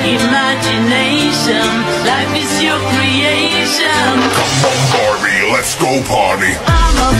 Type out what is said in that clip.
imagination. Life is your creation. Come on, Barbie, let's go party. I'm a